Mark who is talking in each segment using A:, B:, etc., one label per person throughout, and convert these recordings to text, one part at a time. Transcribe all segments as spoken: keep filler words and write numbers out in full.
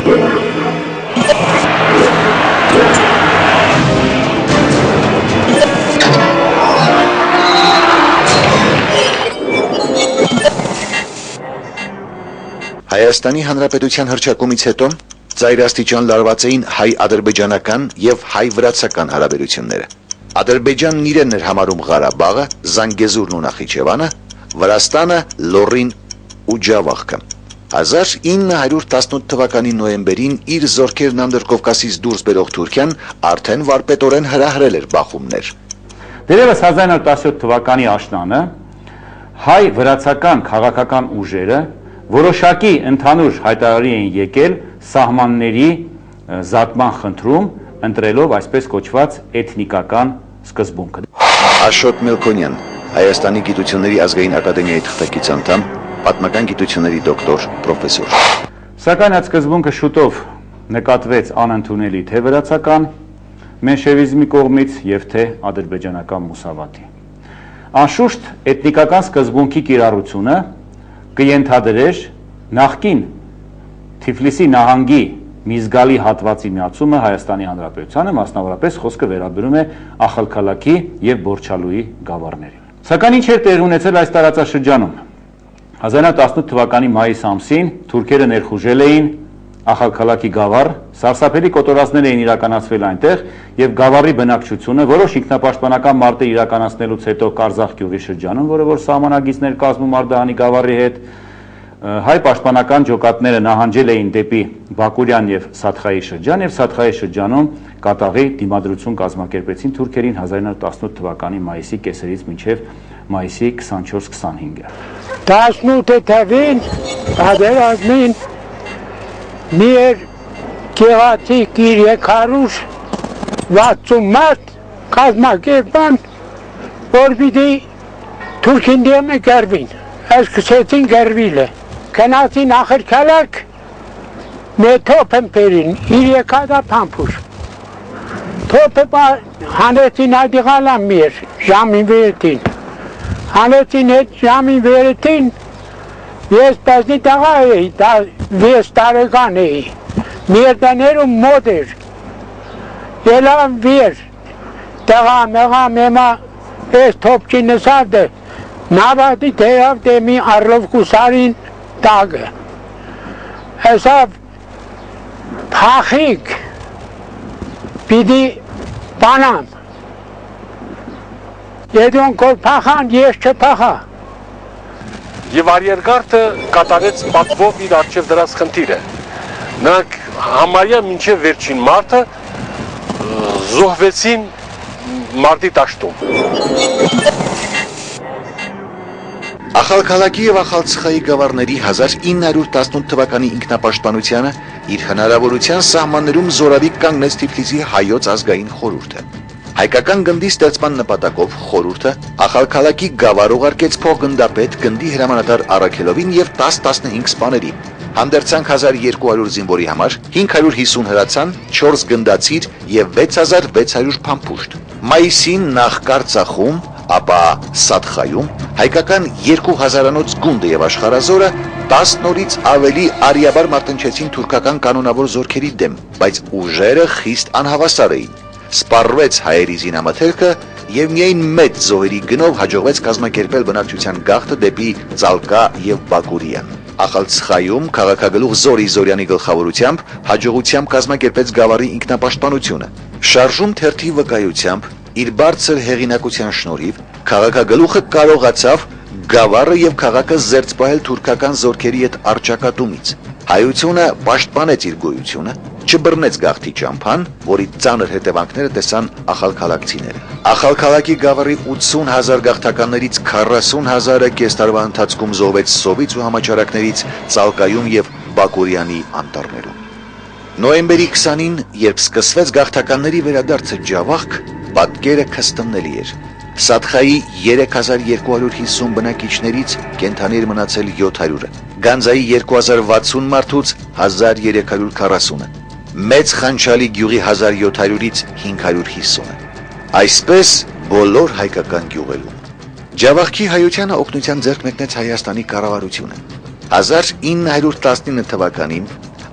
A: Հայաստանի Հանրապետության հռչակումից հետո ծայրաստիճան լարված էին հայ-ադրբեջանական եւ հայ-վրացական հարաբերությունները։ Ադրբեջանն իրեն էր համարում Ղարաբաղը, Զանգեզուրն ու Նախիջևանը, Վրաստանը Լոռին ու Ջավախքը։ հազար ինը հարյուր տասնութ թվականի նոյեմբերին իր զորքերն Անդրկովկասից դուրս բերող Թուրքիան արդեն վարպետորեն հրահրել էր բախումներ։
B: Դերևս հազար ինը հարյուր տասնյոթ թվականի աշնանը հայ-վրացական քաղաքական ուժերը որոշակի ընդհանուր հայտարարի էին եկել սահմանների զատման խնդրում, ընտրելով այսպես կոչված էթնիկական սկզբունքը։
A: Աշոտ Մելքոնյան, Հայաստանի գիտությունների ազգային ակադեմիայի թղթակից անդամ, պատմական գիտությունների դոկտոր, պրոֆեսոր։
B: Սակայն այդ սկզբունքը շուտով նկատվեց անընդունելի թե վրացական մենշևիզմի կողմից եւ թե ադրբեջանական մուսավատի։ Անշուշտ էթնիկական սկզբունքի կիրառությունը կենթադրեր նախկին Թիֆլիսի նահանգի մի զգալի հատվածի միացումը Հայաստանի Հանրապետությանը, մասնավորապես խոսքը վերաբերում է Ախալքալաքի եւ Բորչալուի գավառներին։ Սակայն ինչ էր տեղի ունեցել այս տարածաշրջանում։ հազար ինը հարյուր տասնութ թվականի մայիս ամսին թուրքերը ներխուժել էին Ախալքալաքի գավառ, սարսափելի կոտորածներ էին իրականացվել այնտեղ եւ գավառի բնակչությունը որոշ ինքնապաշտպանական մարտեր իրականացնելուց հետո Կարզախ գյուղի շրջանում, որը որ սահմանագիծներ կազմում Արդահանի գավառի հետ, հայ պաշտպանական ջոկատները նահանջել էին դեպի Բակուրյան եւ Սաթխայի շրջան եւ Սաթխայի շրջանում կատաղի դիմադրություն կազմակերպեցին թուրքերին հազար ինը հարյուր տասնութ թվականի մայիսի կեսերից մինչեւ մայիսի քսանչորս քսանհինգը։
C: տասնութ թվականին պատերազմին Մեր գեղեցիկ իր երկարուր վաթսուն մարդ կազմակերպան, որ պիտի թուրքին դեմը գերվին, սկսեցին գերվիլը, գնացին Ախալքալակ, մեր թոփ են բերին, իր եկադա փամփուր, թոփը հանեցին ադիղալան մեր, ժամին վերետին, հանեցին հետ ժամին վերետին, ես պեսնի տղա էի, վեց տարեկան էի, մերդաներում մոտ էր, ելավ վեր, տղա մեղա մեմա ես թոպչի նսավ դե, նավատի թեյավ դե մի առլով կուսարին տագը, հեսավ փախիկ, պիդի պանամ, եդոն կոր փախան, ես չփախա,
D: Եվ արիերգարդը կատարեց պատվով իր արջև դրած խնդիրը։ Նրանք համարյա մինչև վերջին մարտը զոհվեցին մարտի տաշտում։
A: Ախալքալաքի եւ Ախալցխայի գավառների հազար ինը հարյուր տասնութ թվականի ինքնապաշտպանությանը իր հնարավորության սահմաններում զորավիկ կանգնեց Թիֆլիսի հայոց ազգային խորհուրդը։ Հայկական գնդի ստեղծման նպատակով խորհուրդը Ախալքալաքի գավառ ուղարկեց փոխգնդապետ գնդի հրամանատար Արաքելովին եւ տասը տասնհինգ սպաների։ Հանդերձանք հազար երկու հարյուր զինվորի համար հինգ հարյուր հիսուն հրացան, չորս գնդացիր եւ վեց հազար վեց հարյուր փամփուշտ։ Մայիսին նախ Կարծախում, ապա Սաթխայում հայկական երկու հազարանոց գունդը եւ աշխարհազորը տասը նորից ավելի արիաբար մարտնչեցին թուրքական կանոնավոր զորքերի դեմ, բայց ուժերը խիստ անհավասար էին։ Սպառվեց հայերի զինամթերքը եւ միայն մեծ զոհերի գնով հաջողվեց կազմակերպել բնակչության գաղթը դեպի Ծալկա եւ Բակուրյան։ Ախալցխայում քաղաքագլուխ Զորի Զորյանի գլխավորությամբ հաջողությամբ կազմակերպեց գավառի ինքնապաշտպանությունը։ Շարժում թերթի վկայությամբ իր բարձր հեղինակության շնորհիվ քաղաքագլուխը կարողացավ գավառը եւ քաղաքը զերծ պահել թուրքական զորքերի հետ առճակատումից։ Հայությունը պաշտպանեց իր գոյությունը, չբռնեց գաղթի ճամփան, որի ծանր հետևանքները տեսան ախալքալակցիները։ Ախալքալակի գավառի ութսուն հազար գաղթականներից քառասուն հազարը կես տարվա ընթացքում զոհվեց սովից ու համաճարակներից Ծալկայում եւ Բակուրյանի անտառներում։ Նոյեմբերի քսանին, երբ սկսվեց գաղթականների վերադարձը Ջավախք, պատկերը քստմնելի էր։ Սաթխայի երեք հազար երկու հարյուր հիսուն բնակիչներից կենդանի էր մնացել յոթ հարյուրը, Գանձայի երկու հազար վաթսուն մարդուց հազար երեք հարյուր քառասունը, Մեծ Խանչալի գյուղի հազար յոթ հարյուրից հինգ հարյուր հիսունը։ Այսպես բոլոր հայկական գյուղերում։ Ջավախքի հայությանը օգնության ձեռք մեկնեց Հայաստանի կառավարությունը։ հազար ինը հարյուր տասնինը թվականին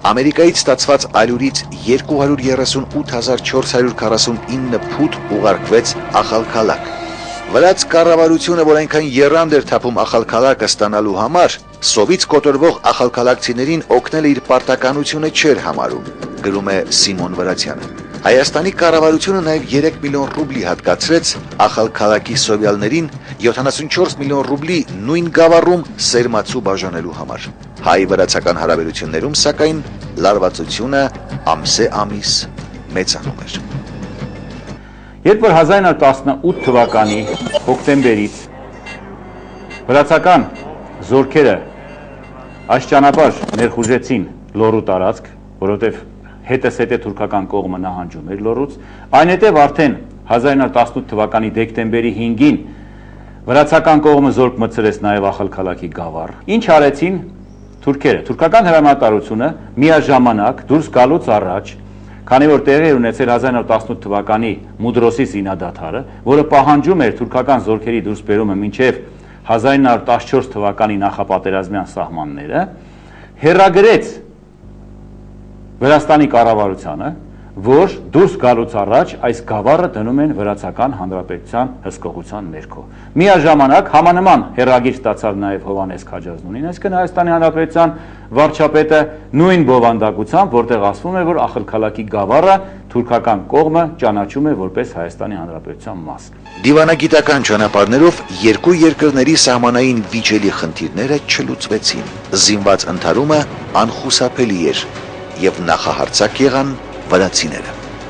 A: Ամերիկայից ստացված այլուրից երկու հարյուր երեսունութ հազար չորս հարյուր քառասունինը փութ ուղարկվեց Ախալքալակ։ Վրաց կառավարությունը, որ այնքան եռանդ էր թափում Ախալքալակը ստանալու համար, սովից կոտորվող ախալքալակցիներին օգնել իր պարտականությունը չէր համարում, գրում է Սիմոն Վրացյանը։ Հայաստանի կառավարությունը նաև երեք միլիոն ռուբլի հատկացրեց Ախալքալակի սովյալներին յոթանասունչորս միլիոն ռուբլի նույն գավառում սերմացու բաժանելու համար։ Հայ-վրացական հարաբերություններում, սակայն, լարվածությունը ամսե ամիս մեծանում էր։
B: Երբ որ հազար իննսուն տասնութ թվականի հոկտեմբերից վրացական զորքերը այս ճանապարհ ներխուժեցին Լոռու տարածք, որովհետև հետս հետե թուրքական կողմը նահանջում էր Լոռուց, այնուհետև արդեն հազար իննսուն տասնութ թվականի դեկտեմբերի հինգին վրացական կողմը զորք մտցրեց նաև Ախալքալակի գավառ։ Ինչ արեցին թուրքերը։ Թուրքական հրամանատարությունը միաժամանակ դուրս գալուց առաջ, քանի որ տեղի էր ունեցել հազար իննսուն տասնութ թվականի Մուդրոսի զինադադարը, որը պահանջում էր թուրքական զորքերի դուրսբերումը մինչև հազար իննսուն տասնչորս թվականի նախապատերազմյան սահմանները, հեռագրեց Վրաստանի կառավարությանը, որ դուրս գալուց առաջ այս գավառը դնում են Վրացական Հանրապետության հսկողության ներքո։ Միաժամանակ համանման հեռագիր ստացավ նաև Հովհաննես Քաջազնունին, այսինքն Հայաստանի Հանրապետության վարչապետը նույն բովանդակությամբ, որտեղ ասվում է, որ Ախալքալակի գավառը թուրքական կողմը ճանաչում է որպես Հայաստանի Հանրապետության մաս։
A: Դիվանագիտական ճանապարհներով երկու երկրների սահմանային վիճելի խնդիրները չլուծվեցին։ Զինված ընդհարումը անխուսափելի էր եւ նախահարցակ եղան վրացիները։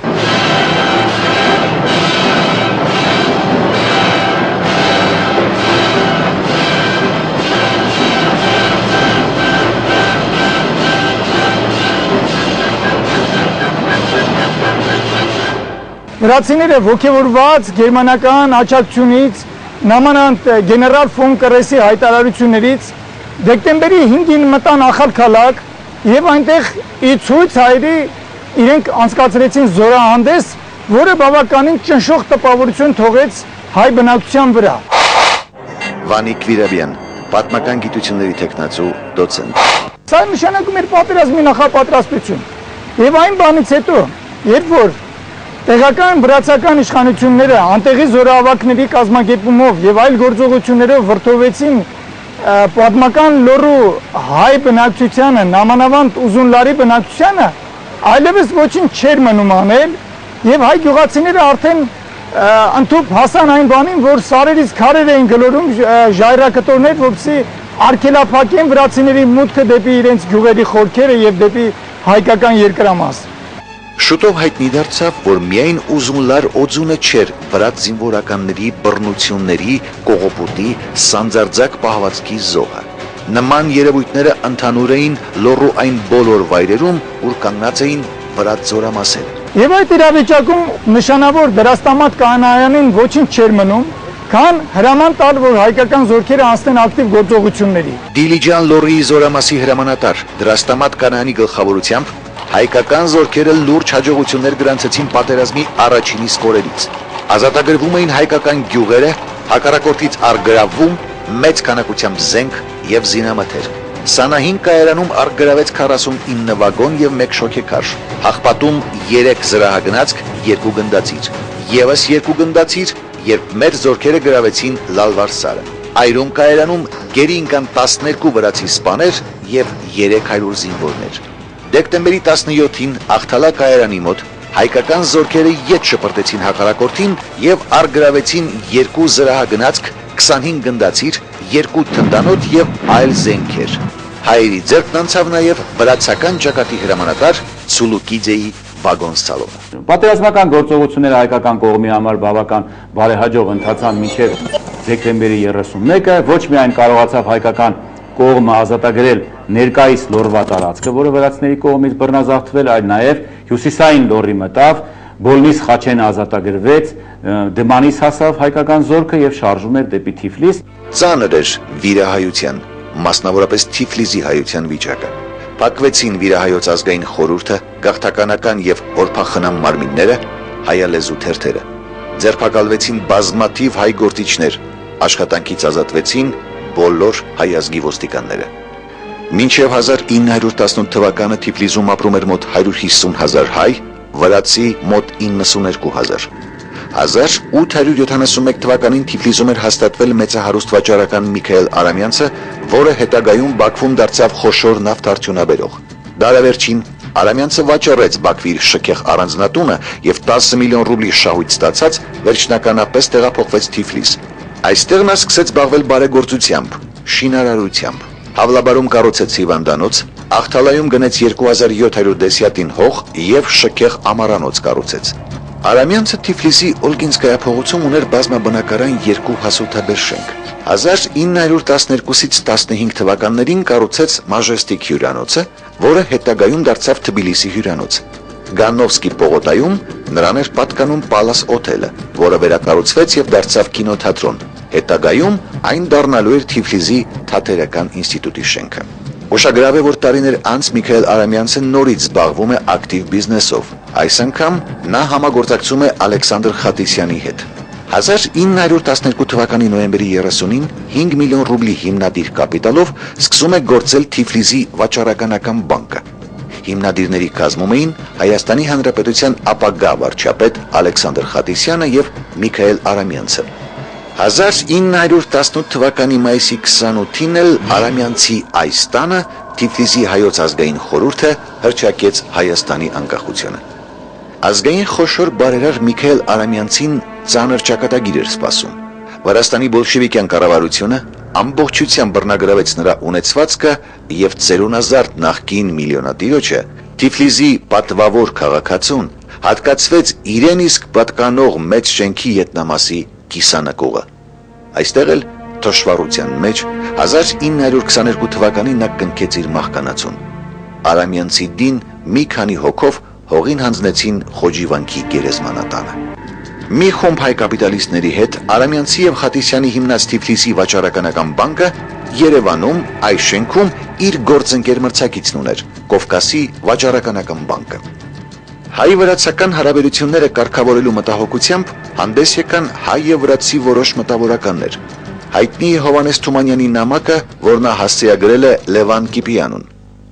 E: Վրացիները ոգևորված գերմանական աջակցությունից, նամանավանդ գեներալ ֆոն Կրեսի հայտարարություններից դեկտեմբերի հինգին մտան Ախալքալակ եւ այնտեղ ի ցույց հայերի իրենք անցկացրեցին զորահանդես, որը բավականին ճնշող տպավորություն թողեց հայ բնակչության վրա։
A: Վանիկ Վիրաբյան, պատմական գիտությունների թեկնածու դոցենտ։
E: Սա նշանակում էր պատերազմի նախապատրաստություն։ Եվ այն բանից հետո, երբ որ տեղական վրացական իշխանությունները անտեղի զորահավաքների կազմակերպումով եւ այլ գործողություններով վրդովեցին պատմական Լոռու հայ բնակչությանը, նամանավանդ Ուզունլարի բնակչությանը, այլևս ոչինչ չէր մնում անել եւ հայ գյուղացիները արդեն ընդཐུպ հասան այն բանին, որ սարերից քարեր էին գլորում ժայռակտորներ, որպեսզի արգելափակեն վրացիների մուտքը դեպի իրենց գյուղերի խորքերը եւ դեպի հայկական երկրամաս։
A: Շուտով հայտնի դարձավ, որ միայն Ուզունլար օձունը չէր վրաց զինվորականների բռնությունների, կողոպուտի, սանձարձակ պահվածքի զոհը։ Նման երևույթները ընդհանուր էին Լոռու այն բոլոր վայրերում, ուր կանգնած էին վրաց զորամասերը։
E: Եվ այդ իրավիճակում նշանավոր Դրաստամատ Կանայանին ոչինչ չէր մնում, քան հրաման տալ, որ հայկական զորքերը անցնեն ակտիվ գործողությունների։
A: Դիլիջան Լոռուի զորամասի հրամանատար Դրաստամատ Կանայանի գլխավորությամբ հայկական զորքերը լուրջ հաջողություններ գրանցեցին պատերազմի առաջին իսկ օրերից։ Ազատագրվում էին հայկական գյուղերը, հակառակորդից առգրավվում մեծ քանակությամբ զենք եւ զինամթեր։ Սանահին կայարանում առգրավեց քառասունինը վագոն եւ մեկ շոքեքար, Հաղպատում երեք զրահագնացք, երկու գնդացիր, եւս երկու գնդացիր, երբ մեր զորքերը գրավեցին Լալվարսարը։ Այրում կայարանում գերի ընկան տասներկու վրացի սպաներ եւ երեք հարյուր զինվորներ։ Դեկտեմբերի տասնյոթին Ախթալա կայարանի մոտ հայկական զորքերը ետ շպրտեցին հակառակորդին եւ առգրավեցին երկու զրահագնացք, քսանհինգ գնդացիր, երկու թնդանոթ եւ այլ զենքեր։ Հայերի ձեռքն անցավ նաեւ վրացական ճակատի հրամանատար Ցուլուկիձեի վագոն սալոնը։
B: Պատերազմական գործողությունները հայկական կողմի համար բավական բարեհաջող ընթացան մինչև դեկտեմբերի երեսունմեկը, ոչ միայն կարողացավ հայկական կողմը ազատագրել ներկայիս Լոռվա տարածքը, որը վրացիների կողմից բռնազավթվել, այլ նաև հյուսիսային Լոռի մտավ, Բոլնիս Խաչենը ազատագրվեց, Դմանիս հասավ հայկական զորքը եւ շարժում էր դեպի Թիֆլիս։
A: Ծանր էր վիրահայության, մասնավորապես Թիֆլիսի հայության վիճակը։ Փակվեցին վիրահայոց ազգային խորհուրդը, գաղթականական եւ օրփախնամ մարմինները, հայալեզու թերթերը։ Ձերբակալվեցին բազմաթիվ հայ գործիչներ, աշխատանքից ազատվեցին բոլոր հայ ազգի ոստիկանները։ Մինչև հազար ինը հարյուր տասնութ թվականը Թիֆլիսում ապրում էր մոտ հարյուր հիսուն հազար հայ, վրացի մոտ իննսուններկու հազար։ հազար ութ հարյուր յոթանասունմեկ թվականին Թիֆլիսում էր հաստատվել մեծահարուստ վաճառական Միքայել Արամյանցը, որը հետագայում Բաքվում դարձավ խոշոր նավթարդյունաբերող։ Դարավերջին Արամյանցը վաճառեց Բաքվի իր շքեղ առանձնատունը եւ տասը միլիոն ռուբլի շահույթ ստացած վերջնականապես տեղափոխվեց Թիֆլիս։ Այստեղ նա սկսեց զբաղվել բարեգործությամբ, շինարարությամբ։ Հավլաբարում կառուցեց հիվանդանոց, Աղթալայում գնեց երկու հազար յոթ հարյուր դեսյատին հող եւ շքեղ ամարանոց կառուցեց։ Արամյանցը Թիֆլիսի Օլգինսկայա փողոցում ուներ բազմաբնակարան երկու հասութաբեր շենք։ հազար ինը հարյուր տասներկուսից տասնհինգ թվականներին կառուցեց Մաժեստիկ հյուրանոցը, որը հետագայում դարձավ Թբիլիսի հյուրանոց։ Գանովսկի պողոտայում նրան էր պատկանում Պալաս օթելը, որը վերակառուցվեց եւ դարձավ կինոթատրոն։ Հետագայում այն դառնալու էր Թիֆլիսի Թատերական ինստիտուտի շենքը։ Ուշագրավ է, որ տարիներ անց Միքայել Արամյանցը նորից զբաղվում է ակտիվ բիզնեսով։ Այս անգամ նա համագործակցում է Ալեքսանդր Խատիսյանի հետ։ հազար ինը հարյուր տասներկու թվականի նոյեմբերի երեսունին հինգ միլիոն ռուբլի հիմնադիր կապիտալով սկսում է գործել Թիֆլիսի վաճառականական բանկը։ Հիմնադիրների կազմում էին Հայաստանի Հանրապետության ապագա վարչապետ Ալեքսանդր Խատիսյանը եւ Միքայել Արամյանցը։ հազար ինը հարյուր տասնութ թվականի մայիսի քսանութին էլ Արամյանցի այս տանը Թիֆլիսի հայոց ազգային խորհուրդը հռչակեց Հայաստանի անկախությունը։ Ազգային խոշոր բարերար Միքայել Արամյանցին ծանր ճակատագիր էր սպասում։ Վրաստանի բոլշևիկյան կառավարությունը ամբողջությամբ բռնագրավեց նրա ունեցվածքը եւ ծերունազարդ նախկին միլիոնատիրոջը Թիֆլիսի պատվավոր քաղաքացուն հատկացվեց իրեն իսկ պատկանող մեծ շենքի ետնամասի կիսանակողը։ Այստեղ էլ թշվառության մեջ հազար ինը հարյուր քսաներկու թվականին նա կնքեց իր մահկանացուն։ Արամյանցի դին մի քանի հոգով հողին հանձնեցին Խոջիվանքի գերեզմանատանը։ Մի խումբ հայ կապիտալիստների հետ Արամյանցի եւ Խատիսյանի հիմնած Թիֆլիսի վաճառականական բանկը Երևանում այս շենքում իր գործընկեր մրցակիցն ուներ՝ Կովկասի վաճառականական բանկը։ Հայ-վրացական հարաբերությունները կարգավորելու մտահոգությամբ հանդես եկան հայ եւ վրացի որոշ մտավորականներ։ Հայտնի է Հովանես Թումանյանի նամակը, որ նա հասցեագրել է Լևան Կիպյանուն։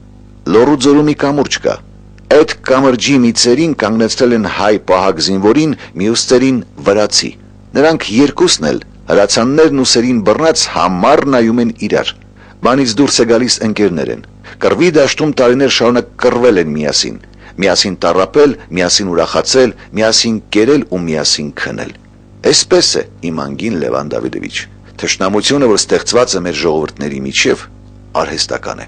A: Լոռու ձորում մի կամուրջ կա։ Այդ կամրջի մի ծերին կանգնեցրել են հայ պահակ զինվորին, մյուս ծերին վրացի։ Նրանք երկուսն էլ հրացաններն ու սերին բռնած համառ նայում են իրար։ Բանից դուրս է գալիս ընկերներ են։ Կռվի դաշտում տարիներ շարունակ կռվել են միասին։ Միասին տառապել, միասին ուրախացել, միասին կերել ու միասին քնել։ Այսպես է իմ անգին Լևան Դավիդովիչ։ Թշնամությունը, որ ստեղծված է մեր ժողովուրդների միջև, արհեստական է։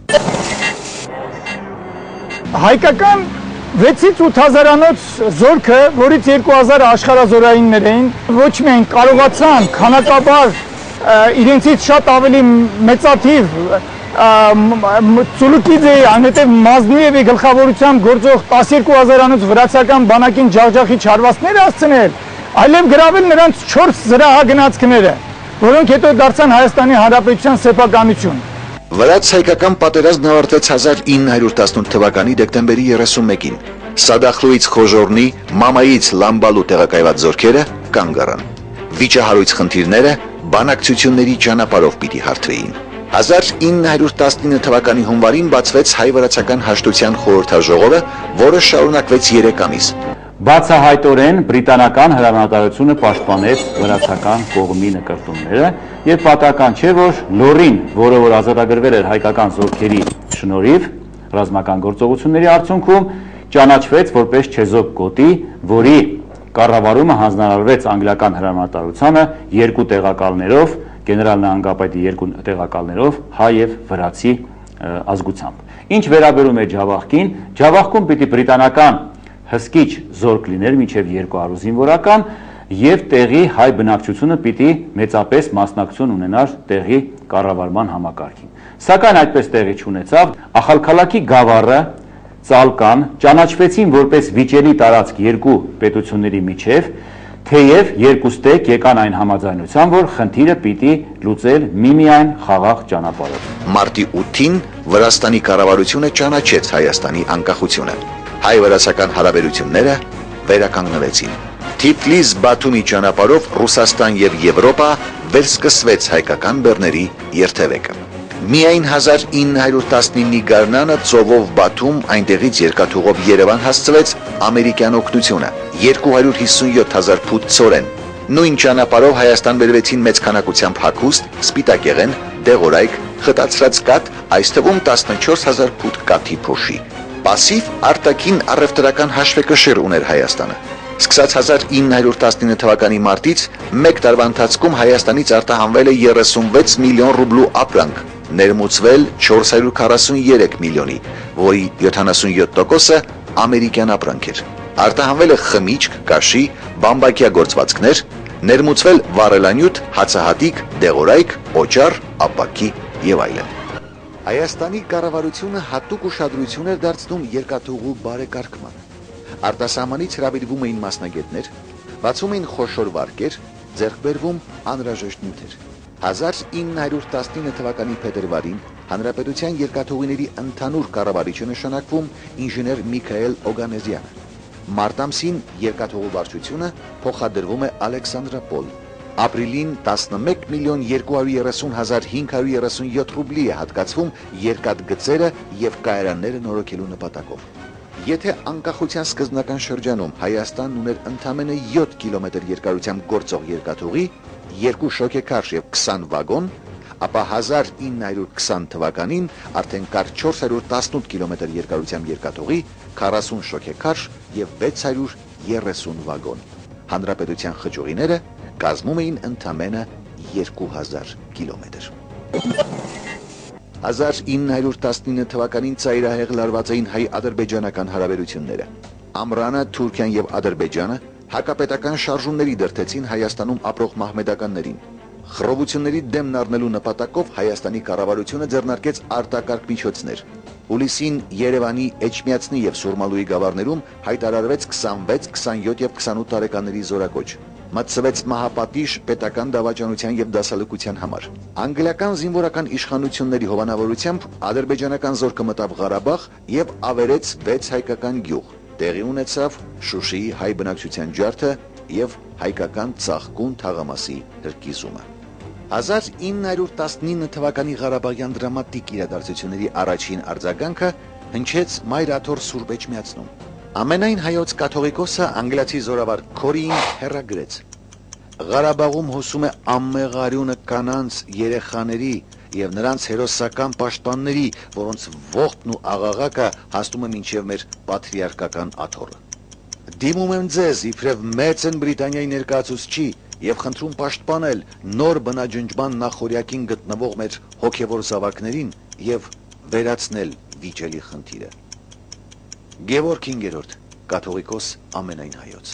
E: Հայկական վեցից ութ հազարանոց զորքը, որից երկու հազարը աշխարհազորայիններ էին, ոչ միայն կարողացան քանակաբար իրենցից շատ ավելի մեծաթիվ Ծուլուկիձեի, այնուհետև Մազնուևի գլխավորությամբ գործող տասներկու հազարանոց վրացական բանակին ջախջախի չարվածներ հասցնել, այլև գրավել նրանց չորս զրահագնացքները, որոնք հետո դարձան Հայաստանի Հանրապետության սեփականություն։
A: Վրաց-հայկական պատերազմն ավարտվեց հազար ինը հարյուր տասնութ թվականի դեկտեմբերի երեսունմեկին։ Սադախլուից Խոժորնի, Մամայից Լամբալու տեղակայված զորքերը կանգ առան։ Վիճահարույց խնդիրները բանակցությունների ճանապարհով պիտի հարթվեին։ հազար ինը հարյուր տասնինը թվականի հունվարին բացվեց հայ-վրացական հաշտության խորհրդաժողովը, որը շարունակվեց երեք ամիս։
B: Բացահայտորեն բրիտանական հրամանատարությունը պաշտպանեց վրացական կողմի նկարտումները եւ պատահական չէ, որ Լոռին, որը որ ազատագրվել էր հայկական զորքերի շնորհիվ ռազմական գործողությունների արդյունքում, ճանաչվեց որպես չեզոք գոտի, որի կառավարումը հանձնարարվեց անգլիական հրամանատարությանը երկու տեղակալներով, գեներալ նահանգապետի երկու տեղակալներով հայ եւ վրացի ազգությամբ։ Ինչ վերաբերում է Ջավախքին, Ջավախքում պիտի բրիտանական հսկիչ զորք լիներ մինչև երկու հարյուր զինվորական եւ տեղի հայ բնակչությունը պիտի մեծապես մասնակցություն ունենար տեղի կառավարման համակարգին։ Սակայն այդպես տեղի չունեցավ, Ախալքալաքի գավառը, Ծալկան ճանաչվեցին որպես վիճելի տարածք երկու պետությունների միջև, թեև երկուստեք եկան այն համաձայնության, որ խնդիրը պիտի լուծել միմիայն խաղաղ ճանապարհով։
A: Մարտի ութին Վրաստանի կառավարությունը ճանաչեց Հայաստանի անկախությունը։ Հայ-վրացական հարաբերությունները վերականգնվեցին։ Թիֆլիս-Բաթումի ճանապարհով Ռուսաստան եւ Եվրոպա վերսկսվեց հայկական բեռների երթևեկը։ Միայն հազար ինը հարյուր տասնինի գարնանը ծովով Բաթում, այնտեղից երկաթուղով Երևան հասցվեց ամերիկյան օգնությունը, երկու հարյուր հիսունյոթ հազար ֆուտ ծորեն։ Նույն ճանապարհով Հայաստան բերվեցին մեծ քանակությամբ հագուստ, սպիտակեղեն, դեղորայք, խտացրած կաթ, այս թվում տասնչորս հազար ֆուտ կաթի փոշի։ Պասիվ արտաքին առևտրական հաշվեկշիռ ուներ Հայաստանը։ Սկսած հազար ինը հարյուր տասնինը թվականի մարտից մեկ տարվա ընթացքում Հայաստանից արտահանվել է երեսունվեց միլիոն ռուբլու ապրանք, ներմուծվել չորս հարյուր քառասուներեք միլիոնի, որի յոթանասունյոթ տոկոսը ամերիկյան ապրանք էր։ Արտահանվել է խմիչք, կաշի, բամբակյա գործվածքներ, ներմուծվել վառելանյութ, հացահատիկ, դեղորայք, օճառ, ապակի եւ այլն։ Հայաստանի կառավարությունը հատուկ ուշադրություն էր դարձնում երկաթուղու բարեկարգման։ Արտասահմանից հրավիրվում էին մասնագետներ, բացում էին խոշոր վարկեր, ձեռք բերվում անհրաժեշտ նյութեր։ հազար ինը հարյուր տասնինը թվականի փետրվարին Հանրապետության երկաթուղիների ընդհանուր կառավարիչը նշանակվում ինժեներ Միքայել Օգանեզյանը։ Մարտ ամսին երկաթուղու վարչությունը փոխադրվում է Ալեքսանդրապոլ։ Ապրիլին տասնմեկ միլիոն երկու հարյուր երեսուն հազար հինգ հարյուր երեսունյոթ ռուբլի է հատկացվում երկաթգծերը եւ կայարանները նորոգելու նպատակով։ Եթե անկախության սկզբնական շրջանում Հայաստանն ուներ ընդամենը յոթ կիլոմետր երկարությամբ գործող երկաթուղի, երկու շոգեքարշ եւ քսան վագոն, ապա հազար ինը հարյուր քսան թվականին արդեն կար չորս հարյուր տասնութ կիլոմետր երկարությամբ երկաթուղի, քառասուն շոգեքարշ եւ վեց հարյուր երեսուն վագոն։ Հանրապետության խճուղիները կազմում էին ընդամենը երկու հազար կիլոմետր։ հազար ինը հարյուր տասնինը թվականին ծայրահեղ լարված էին հայ-ադրբեջանական հարաբերությունները։ Ամրանը, Թուրքիան եւ Ադրբեջանը հակապետական շարժումների դրդեցին Հայաստանում ապրող մահմեդականներին։ Խռովությունների դեմն առնելու նպատակով Հայաստանի կառավարությունը ձեռնարկեց արտակարգ միջոցներ։ Հուլիսին Երևանի, Էջմիածնի եւ Սուրմալուի գավառներում հայտարարվեց քսանվեց, քսանյոթ եւ քսանութ տարեկանների զորակոչ։ Մտցվեց մահապատիժ պետական դավաճանության եւ դասալուկության համար։ Անգլիական զինվորական իշխանությունների հովանավորությամբ ադրբեջանական զորքը մտավ Ղարաբաղ եւ ավերեց վեց հայկական գյուղ։ Տեղի ունեցավ Շուշիի հայ բնակչության ջարդը եւ հայկական Ծաղկուն թաղամասի հրկիզումը։ հազար ինը հարյուր տասնինը թվականի Ղարաբաղյան դրամատիկ իրադարձությունների առաջին արձագանքը հնչեց Մայրաթոր Սուրբ Էջմիածնում։ Ամենայն հայոց կաթողիկոսը անգլիացի զորավար Քորին հեռագրեց. Ղարաբաղում հոսում է ամմեղարյունը կանանց, երեխաների եւ նրանց հերոսական պաշտպանների, որոնց ողբն ու աղաղակը հասնում է մինչև մեր պատրիարքական աթոռը։ Դիմում եմ ձեզ իբրև Մեծն Բրիտանիայի ներկայացուցչի եւ խնդրում պաշտպանել նոր բնաջնջման նախորյակին գտնվող մեր հոգեվոր զավակներին եւ վերացնել վիճելի խնդիրը։ Գևորգ հինգերորդ, կաթողիկոս ամենայն հայոց։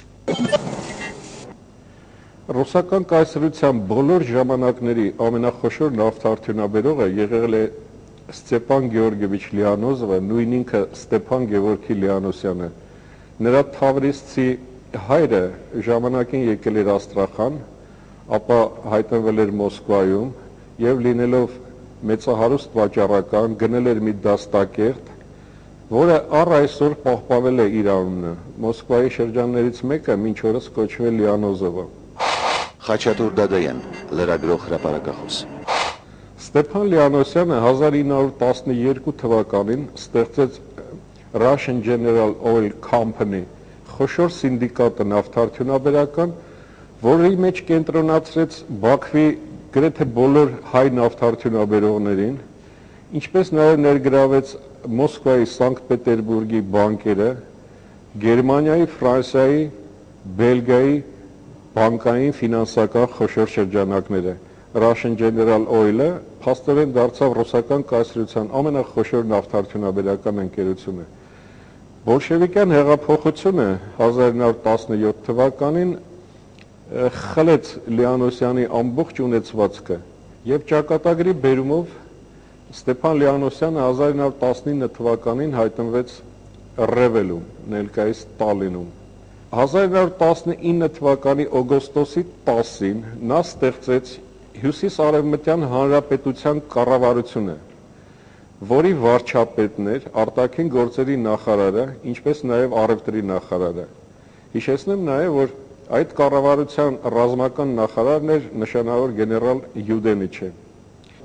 F: Ռուսական կայսրության բոլոր ժամանակների ամենախոշոր նավթարդյունաբերողը եղել է Ստեփան Գեորգիևիչ Լիանոզովը, նույն ինքը Ստեփան Գևորգի Լիանոսյանը։ Նրա թավրիստի հայրը ժամանակին եկել էր Աստրախան, ապա հայտնվել էր Մոսկվայում եւ լինելով մեծահարուստ վաճառական գնել էր մի դաստակերտ, որը առ այսօր պահպանվել է իր անունը։ Մոսկվայի շրջաններից մեկը մինչ օրս կոչվել Լիանոզովը։
A: Խաչատուր Դադայան, լրագրող, հրապարակախոս։
F: Ստեփան Լիանոսյանը հազար ինը հարյուր տասնյոթ թվականին ստեղծեց Russian General Oil Company, խոշոր սինդիկատը նավթարդյունաբերական, որի մեջ կենտրոնացրեց Բաքվի գրեթե բոլոր հայ նավթարդյունաբերողներին, ինչպես նաև ներգրավեց Մոսկվայի, Սանկտ Պետերբուրգի բանկերը, Գերմանիայի, Ֆրանսիայի, Բելգիայի բանկային ֆինանսական խոշոր շրջանակները։ Russian General Oil-ը փաստորեն դարձավ ռուսական կայսրության ամենախոշոր նավթարդյունաբերական ընկերությունը։ Բոլշևիկյան հեղափոխությունը հազար ինը հարյուր տասնյոթ թվականին խլեց Լիանոսյանի ամբողջ ունեցվածքը եւ ճակատագրի բերումով Ստեփան Լիանոսյանը հազար ինը հարյուր տասնինը թվականին հայտնվեց Ռևելում, ներկայիս Տալինում։ հազար ինը հարյուր տասնինը թվականի օգոստոսի տասին նա ստեղծեց Հյուսիսարևմտյան Հանրապետության կառավարությունը, որի վարչապետն էր արտաքին գործերի նախարարը, ինչպես նաև առևտրի նախարարը։ Հիշեցնեմ նաև, որ այդ կառավարության ռազմական նախարարն էր նշանավոր գեներալ Յուդենիչը։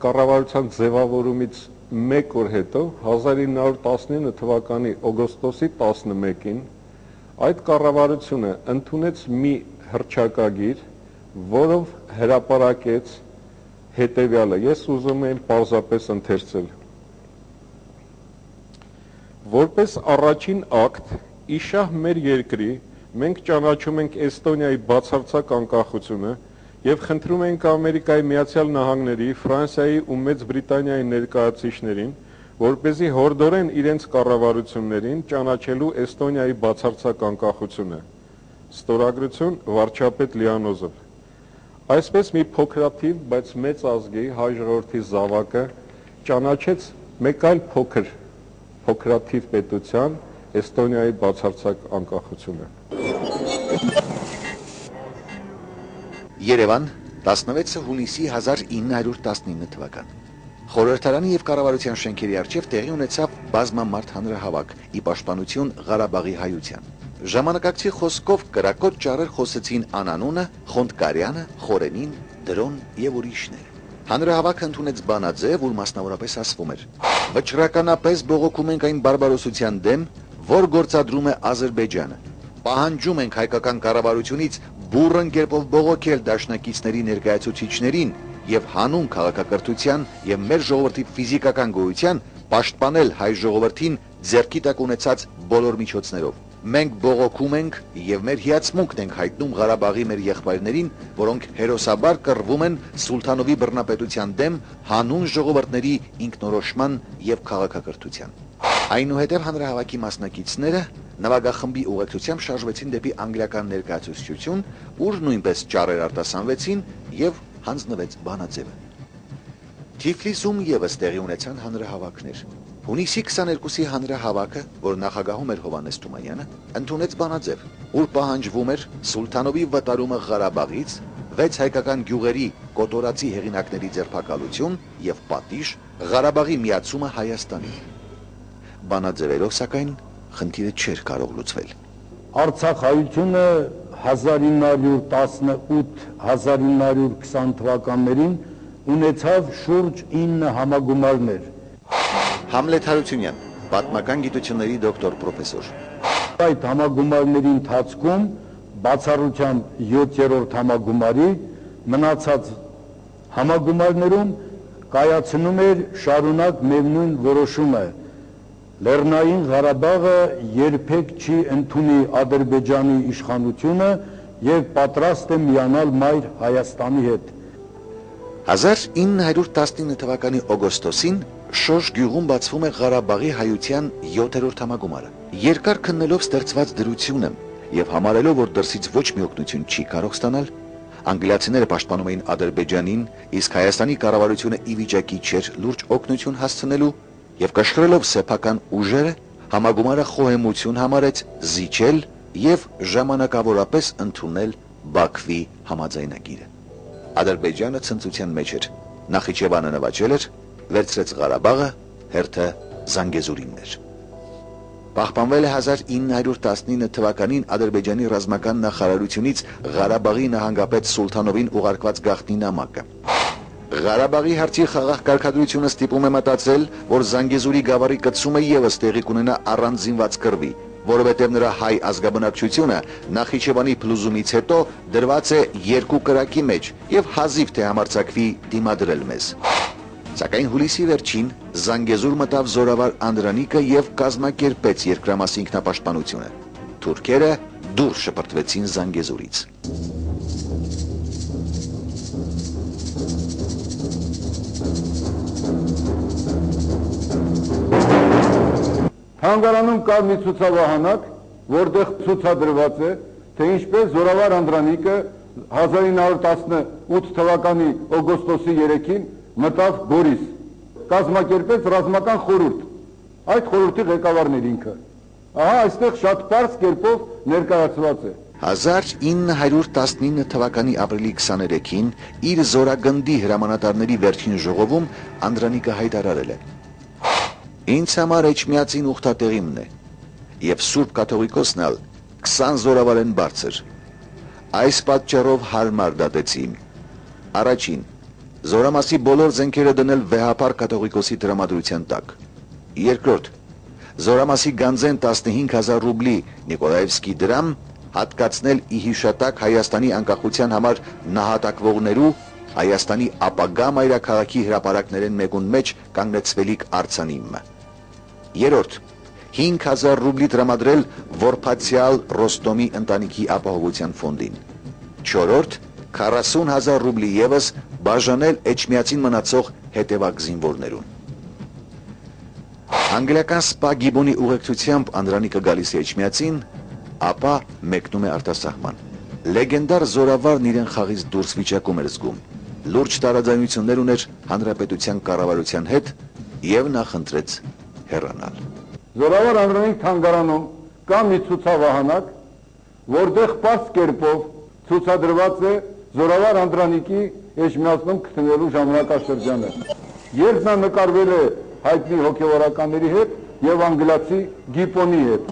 F: կառավարության ձևավորումից մեկ օր հետո հազար ինը հարյուր տասնինը թվականի օգոստոսի տասնմեկին այդ կառավարությունը ընդունեց մի հռչակագիր, որով հրապարակեց հետևյալը, ես ուզում եմ պարզապես ընթերցել. Որպես առաջին ակտ, իշահ մեր երկրի, մենք ճանաչում ենք Էստոնիայի բացարձակ անկախությունը եւ խնդրում ենք Ամերիկայի Միացյալ Նահանգների, Ֆրանսիայի ու Մեծ Բրիտանիայի ներկայացուցիչներին, որպեսզի հորդորեն իրենց կառավարություններին ճանաչելու Էստոնիայի բացարձակ անկախությունը։ Ստորագրություն վարչապետ Լիանոզով։ Այսպես մի փոքրաթիվ, բայց մեծ ազգի հայ ժողովրդի զավակը ճանաչեց մեկ այլ փոքր փոքրաթիվ պետության Էստոնիայի բացարձակ անկախությունը։
A: Երևան, տասնվեց հունիսի հազար ինը հարյուր տասնինը թվական։ Խորհրդարանի եւ կառավարության շենքերի առջև տեղի ունեցավ բազմամարդ հանրահավաք՝ ի պաշտպանություն Ղարաբաղի հայության։ Ժամանակակցի խոսքով կրակոտ ճառեր խոսեցին Անանունը, Խոնդկարյանը, Խորենին, Դրոն եւ ուրիշներ։ Հանրահավաքը ընդունեց բանաձև, ուր մասնավորապես ասվում էր. «Վճռականապես բողոքում ենք այն բարբարոսության դեմ, որ գործադրում է Ադրբեջանը։ Պահանջում ենք հայկական կառավարությունից բուռն կերպով բողոքել դաշնակիցների ներկայացուցիչներին եւ հանուն քաղաքակրթության եւ մեր ժողովրդի ֆիզիկական գոյության պաշտպանել հայ ժողովրդին ձեռքի տակ ունեցած բոլոր միջոցներով։ Մենք բողոքում ենք եւ մեր հիացմունքն ենք հայտնում Ղարաբաղի մեր եղբայրներին, որոնք հերոսաբար կռվում են Սուլթանովի բռնապետության դեմ հանուն ժողովրդների ինքնորոշման եւ քաղաքակրթության»։ Այնուհետև հանրահավաքի մասնակիցները նվագախմբի ուղեկցությամբ շարժվեցին դեպի անգլիական ներկայացուցչություն, ուր նույնպես ճառեր արտասանվեցին եւ հանձնվեց բանաձևը։ Թիֆլիսում եւս տեղի ունեցան հանրահավաքներ։ Հունիսի քսաներկուսի հանրահավաքը, որ նախագահում էր Հովհաննես Թումանյանը, ընդունեց բանաձև, ուր պահանջվում էր Սուլթանովի վտարումը Ղարաբաղից, վեց հայկական գյուղերի կոտորածի հեղինակների ձերբակալություն եւ պատիժ, Ղարաբաղի միացումը Հայաստանին։ Բանաձևերով, սակայն, խնդիրը չէր կարող լուծվել։
G: Արցախ հայությունը հազար ինը հարյուր տասնութ հազար ինը հարյուր քսան թվականներին ունեցավ շուրջ ինը համագումարներ։
A: Համլետ Հարությունյան, պատմական գիտությունների դոկտոր պրոֆեսոր։
G: Այդ համագումարների ընթացքում բացառությամբ յոթերորդ համագումարի մնացած համագումարներում կայացնում էր շարունակ միևնույն որոշումը. Լեռնային Ղարաբաղը երբեք չի ընդունի Ադրբեջանի իշխանությունը եւ պատրաստ է միանալ մայր Հայաստանի հետ։
A: հազար ինը հարյուր տասնինը թվականի օգոստոսին Շոշ գյուղում բացվում է Ղարաբաղի հայության յոթերորդ համագումարը։ Երկար քննելով ստեղծված դրությունը եւ համարելով, որ դրսից ոչ մի օգնություն չի կարող ստանալ, անգլիացիները պաշտպանում էին Ադրբեջանին, իսկ Հայաստանի կառավարությունը ի վիճակի չէր լուրջ օգնություն հասցնելու եւ կշխռելով սեփական ուժերը համագումարը խոհեմություն համարեց զիջել եւ ժամանակավորապես ընդունել Բաքվի համաձայնագիրը։ Ադրբեջանը ցնծության մեջ էր, Նախիջևանը նվաճել էր, վերցրեց Ղարաբաղը, հերթը Զանգեզուրին էր։ Պահպանվել է հազար ինը հարյուր տասնինը թվականին Ադրբեջանի ռազմական նախարարությունից Ղարաբաղի նահանգապետ Սուլթանովին ուղարկված գաղտնի նամակը։ Ղարաբաղի հարցի խաղաղ կարգադրությունը ստիպում է մտածել, որ Զանգեզուրի գավառի կցումը եւս տեղի կունենա առանձինված կռվի, որովհետեւ նրա հայ ազգաբնակչությունը Նախիջևանի փլուզումից հետո դրված է երկու կրակի մեջ եւ հազիվ թե համարձակվի դիմադրել մեզ։ Սակայն հուլիսի վերջին Զանգեզուր մտավ զորավար Անդրանիկը եւ կազմակերպեց երկրամասի ինքնապաշտպանությունը։ Թուրքերը դուրս շպրտվեցին Զանգեզուրից։
G: Թանգարանում կար մի ցուցավահանակ, որտեղ ցուցադրված է, թե ինչպես զորավար Անդրանիկը հազար ինը հարյուր տասնութ թվականի օգոստոսի երեքին մտավ Գորիս, կազմակերպեց ռազմական խորհուրդ, այդ խորհրդի ղեկավարն էր ինքը։ Ահա այստեղ շատ պարզ կերպով ներկայացված է։
A: հազար ինը հարյուր տասնինը թվականի ապրիլի քսաներեքին իր զորագնդի հրամանատարների վերջին ժողովում Անդրանիկը հայտարարել է. «Ինձ համար Էջմիածին ուխտատեղիմն է, եւ Սուրբ Կաթողիկոսն ալ քսան զորավար են բարձր։ Այս պատճառով հարմար դատեցին. Առաջին, Զորամասի բոլոր զենքերը դնել վեհապար կատողիկոսի տրամադրության տակ։ Երկրորդ, Զորամասի գանձեն տասնհինգ հազար ռուբլի Նիկոլաևսկի դրամ հատկացնել ի հիշատակ Հայաստանի անկախության համար նահատակվողներու Հայաստանի ապագա մայրաքաղաքի հրապարակներեն մեկուն մեջ կանգնեցվելիք արձանիմը։ Երրորդ, հինգ հազար ռուբլի տրամադրել Որփացյալ Ռոստոմի ընտանիքի ապահովության ֆոնդին։ Չորրորդ, քառասուն հազար ռուբլի ևս բաժանել Էջմիածին մնացող հետևակ զինվորներուն։ Անգլիական սպա գիբոնի ուղեկցությամբ Անդրանիկը գալիս է Էջմիածին, ապա մեկնում է արտասահման։ Լեգենդար զորավարն իրեն խաղից դուրս վիճակում էր զգում, լուրջ տարաձայնություններ ուներ հանրապետության կառավարության հետ եւ նախընտրեց հեռանալ։
G: Զորավար Անդրանիկ թանգարանում կա մի ցուցավահանակ, որտեղ պարզ կերպով ցուցադրված է Զորավար Անդրանիկի Էջմիածնում գտնվելու ժամանակաշրջանը։ Երբ նա նկարվել է հայտնի հոգևորականների հետ եւ անգլիացի Գիպոնի հետ։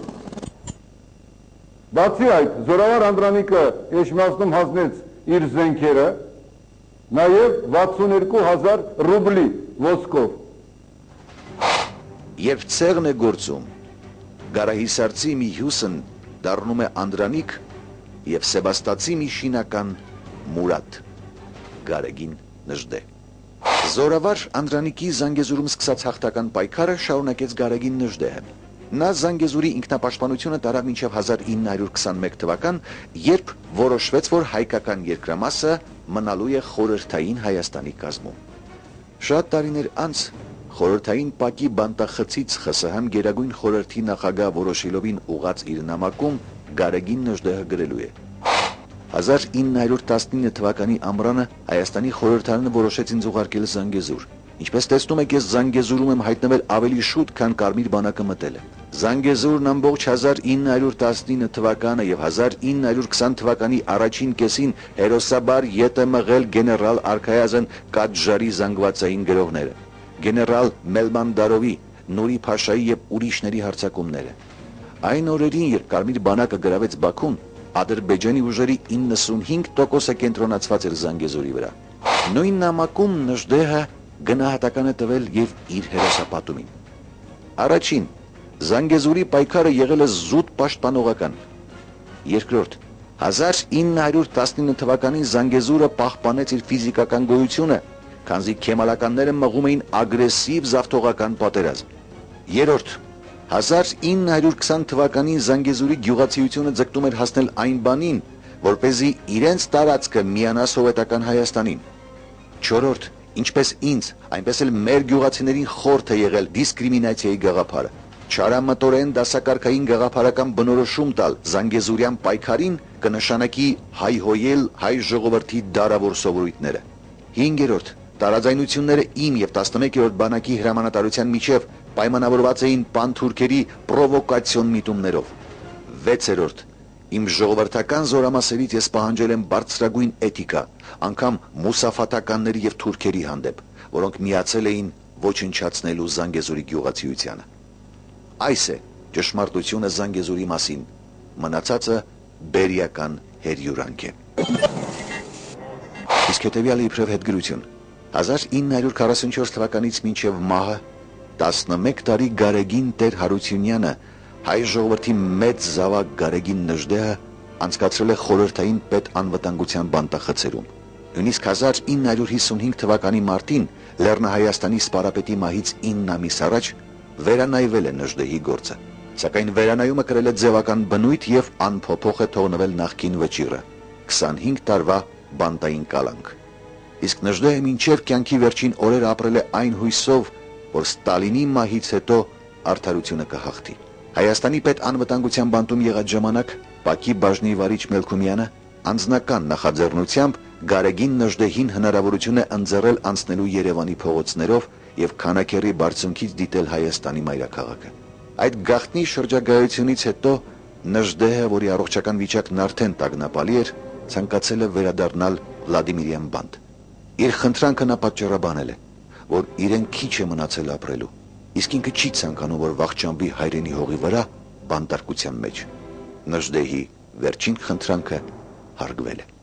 G: Բացի այդ, Զորավար Անդրանիկը Էջմիածնում հանձնեց իր զենքերը, նաեւ վաթսունհինգ հազար ռուբլի ոսկով։
A: Երբ ցեղն է գործում, Գարահիսարցի մի հյուսն դառնում է Անդրանիկ եւ Սեբաստացի մի շինական Մուրադ, Գարեգին Նժդե։ Զորավար Անդրանիկի Զանգեզուրում սկսած հաղթական պայքարը շարունակեց Գարեգին Նժդեհը։ Նա Զանգեզուրի ինքնապաշտպանությունը տարավ մինչև հազար ինը հարյուր քսանմեկ թվական, երբ որոշվեց, որ հայկական երկրամասը մնալու է խորհրդային Հայաստանի կազմում։ Շատ տարիներ անց խորհրդային պակի բանտախցից ԽՍՀՄ գերագույն խորհրդի նախագահ Որոշիլովին ուղած իր նամակում Գարեգին Նժդեհը գրելու է. հազար ինը հարյուր տասնինը թվականի ամռանը Հայաստանի խորհրդարանը որոշեց ինձ ուղարկել Զանգեզուր։ Ինչպես տեսնում եք, ես Զանգեզուրում եմ հայտնվել ավելի շուտ, քան Կարմիր բանակը մտել է։ Զանգեզուրն ամբողջ հազար ինը հարյուր տասնինը թվականը եւ հազար ինը հարյուր քսան թվականի առաջին կեսին հերոսաբար ետ է մղել գեներալ Արքայազն Կատժարի զանգվածային գրողները, գեներալ Մելմանդարովի, Նուրի Փաշայի եւ ուրիշների հարձակումները։ Այն օրերին, երբ Կարմիր բանակը գրավեց Բաքուն, Ադրբեջանի ուժերի իննսունհինգ տոկոսը կենտրոնացված էր Զանգեզուրի վրա։ Նույն նամակում Նժդեհը գնահատական է տվել եւ իր հերոսապատումին։ Առաջին, Զանգեզուրի պայքարը եղել է զուտ պաշտպանողական։ Երկրորդ, հազար ինը հարյուր տասնինը թվականին Զանգեզուրը պահպանեց իր ֆիզիկական գոյությունը, քանզի քեմալականները մղում էին ագրեսիվ զավթողական պատերազմ։ Երրորդ, հազար ինը հարյուր քսան թվականին Զանգեզուրի գյուղացիությունը ձգտում էր հասնել այն բանին, որպեսզի իրենց տարածքը միանա սովետական Հայաստանին։ Չորրորդ, ինչպես ինձ, այնպես էլ մեր գյուղացիներին խորթ է եղել դիսկրիմինացիայի գաղափարը։ Չարամտորեն դասակարգային գաղափարական բնորոշում տալ Զանգեզուրյան պայքարին կնշանակի հայհոյել հայ ժողովրդի դարավոր սովորույթները։ Հինգերորդ, տարաձայնությունները իմ եւ տասնմեկերորդ բանակի հրամանատարության միջև պայմանավորված էին պանթուրքերի պրովոկացիոն միտումներով։ Վեցերորդ, իմ ժողովրդական զորամասերից ես պահանջել եմ բարձրագույն էթիկա, անգամ մուսաֆաթականների եւ թուրքերի հանդեպ, որոնք միացել էին ոչնչացնելու Զանգեզուրի գյուղացիությանը։ Այս է ճշմարտությունը Զանգեզուրի մասին, մնացածը բերիական հերյուրանք է։ Իսկ հետևյալը իբրև հետգրություն։ հազար ինը հարյուր քառասունչորս թվականից մինչև մահը տասնմեկ տարի Գարեգին Տեր Հարությունյանը, հայ ժողովրդի մեծ զավակ Գարեգին Նժդեհը անցկացրել է խորհրդային պետ անվտանգության բանտախցերում։ Նույնիսկ հազար ինը հարյուր հիսունհինգ թվականի մարտին Լեռնահայաստանի սպարապետի մահից ինը ամիս առաջ վերանայվել է Նժդեհի գործը, սակայն վերանայումը կրել է ձևական բնույթ եւ անփոփոխ է թողնվել նախկին վճիռը՝ քսանհինգ տարվա բանտային կալանք։ Իսկ Նժդեհը մինչև կյանքի վերջին օրեր ապրել է այն հույսով, որ Ստալինի մահից հետո արդարությունը կհաղթի։ Հայաստանի պետ անվտանգության բանտում եղած ժամանակ Պակի բաժնի վարիչ Մելքումյանը անձնական նախաձեռնությամբ Գարեգին Նժդեհին հնարավորություն է ընձեռել անցնելու Երևանի փողոցներով եւ քանակերի բարձունքից դիտել Հայաստանի մայրաքաղաքը։ Այդ գաղտնի շրջագայությունից հետո Նժդեհը, որի առողջական վիճակն արդեն տագնապալի էր, ցանկացել է վերադառնալ Վլադիմիրյան բանտ։ Իր խնդրանքը նա պատճառաբանել է, որ իրեն քիչ է մնացել ապրելու, իսկ ինքը չի ցանկանում, որ վախճանվի հայրենի հողի վրա բանտարկության մեջ։ Նժդեհի վերջին խնդրանքը հարգվել է։